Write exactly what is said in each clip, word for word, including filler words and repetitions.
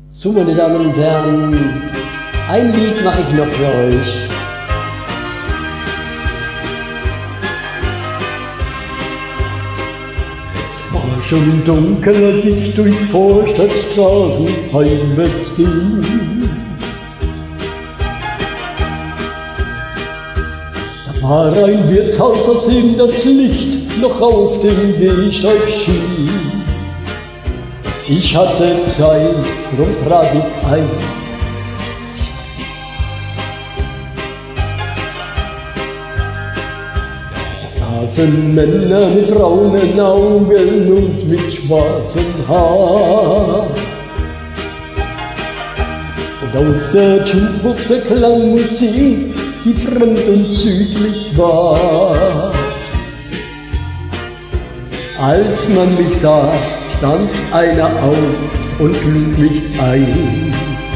So, meine Damen und Herren, ein Lied mache ich noch für euch. Es war schon dunkel, als ich durch Vorstadtstraßen heimwärts ging. Da war ein Wirtshaus, aus dem das Licht noch auf dem Gehsteig schien. Ich hatte Zeit, drum trat ich ein. Da saßen Männer mit braunen Augen und mit schwarzem Haar. Und aus der Jukebox klang Musik, die fremd und südlich war. Als man mich sah, stand einer auf und lud mich ein.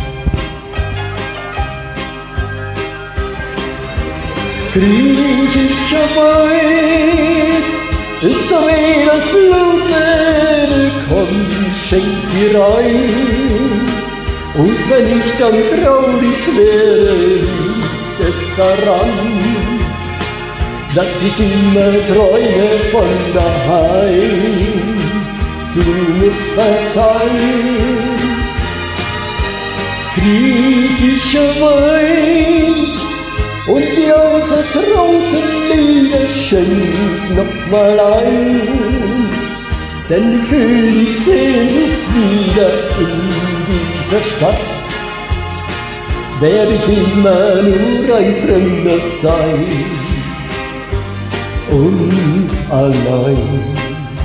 Griechischer Wein ist so wie das Blut, komm, schenk dir rein. Und wenn ich dann traurig wäre, liegt es daran, dass ich immer träume von daheim. Du musst verzeihen, griechischer Wein und die anvertrauten Lieder schenk noch mal ein, denn ich fühl die Sehnsucht wieder in dieser Stadt, werde ich immer nur ein Fremder sein und allein.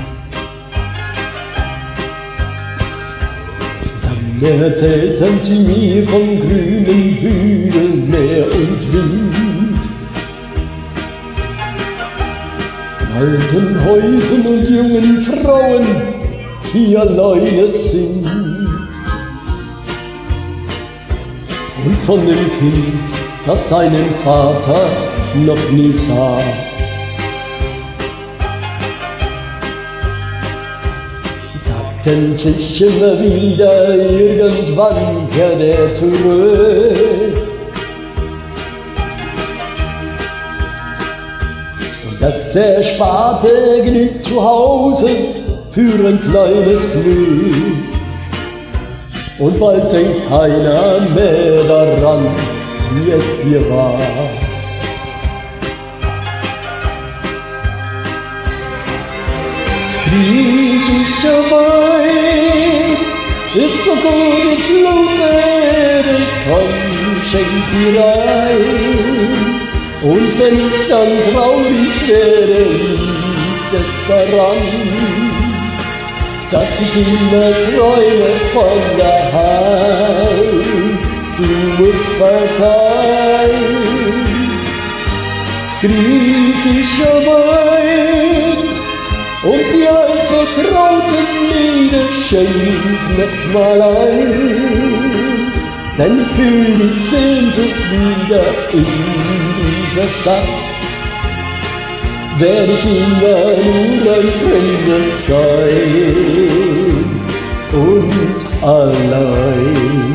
Dann erzählten sie mir von grünen Hügeln, Meer und Wind, von alten Häusern und jungen Frauen, die alleine sind, und von dem Kind, das seinen Vater noch nie sah. Denn sich immer wieder, irgendwann kehrt er zurück. Und das Ersparte genügt zu Hause für ein kleines Glück. Und bald denkt keiner mehr daran, wie es hier war. Griechischer Wein ist so gut wie Blumen, komm, schenk dir rein. Und wenn ich dann traurig werde, liegt es daran, dass ich immer träume von daheim. Du musst verzeihen, griechischer Wein und die altvertrauten Lieder schenk noch mal ein, denn fühl die Sehnsucht wieder in dieser Stadt, werde ich immer nur ein Fremder sein und allein.